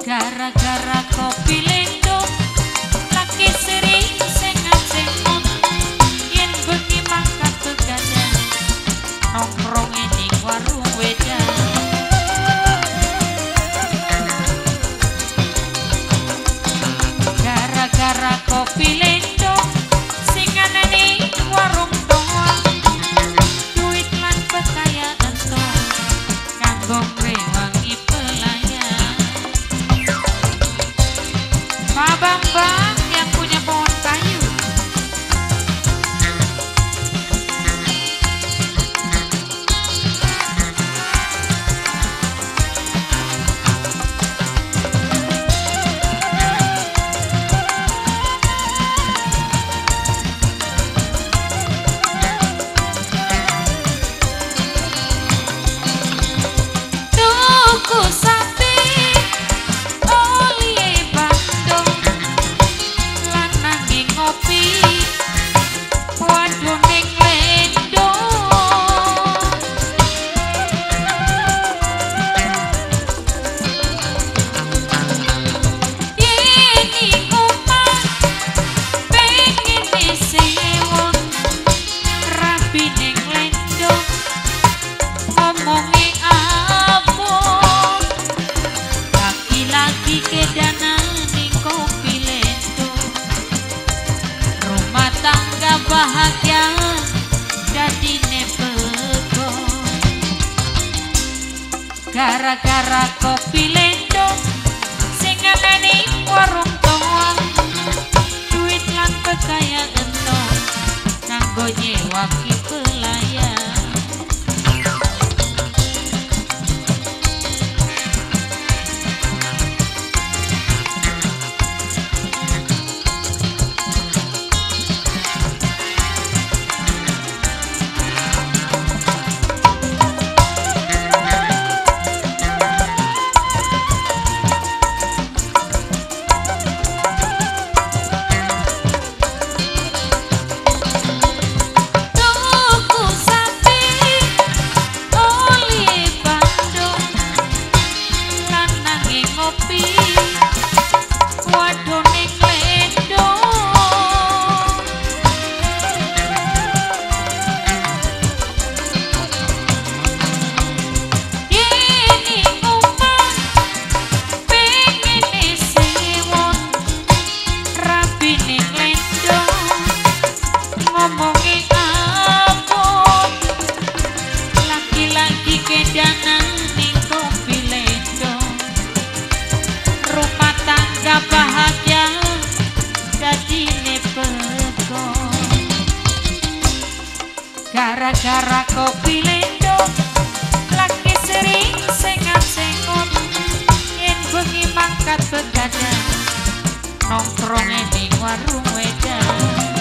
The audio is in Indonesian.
Gara-gara kopi lendo laki sering sengat-sengot yen bengi mangkat begadang nongkrong ning warung wedang. Gara-gara kopi lendo sing ana ning warung doang duit lan kekayaan to kanggo ngrewangi pelayan. Pak Bambang yang punya pohon kayu. Tuku sapi oli bandung lan nanging ngopi waduh ning lendo. Yen ing omah pengen sewon rabi ning lendo ngomongi abot laki-laki kedanan ning kopi lendo rumah tangga bahagia dadine bego. Gara-gara kopi lendo sing ana ning warung doang duit lan kekayaan to kanggo nyewaki pelayan. Tuku sapi oli bandung lan nanging ngopi waduh ning lendo. Yen ing omah pengen sewon rabi ning lendo ngomongi abot laki-laki kedanan ning kopi lendo rumah tangga bahagia dadine bego. Gara-gara kopi lendo laki sering sengat-sengot yen bengi mangkat begadang nongkrong ning warung wedang.